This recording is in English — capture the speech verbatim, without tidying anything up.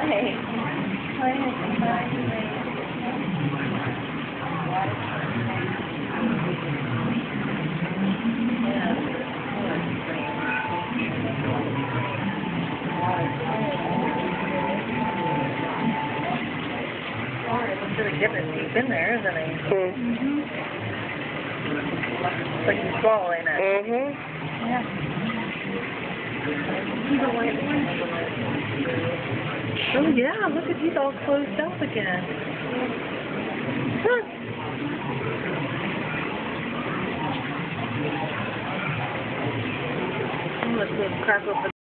It's really getting deep in there, isn't it? Mm-hmm. It's like you're swallowing it. Mm-hmm. Yeah. The white one. Oh yeah, look at he's all closed up again. Huh. Let's go crack open.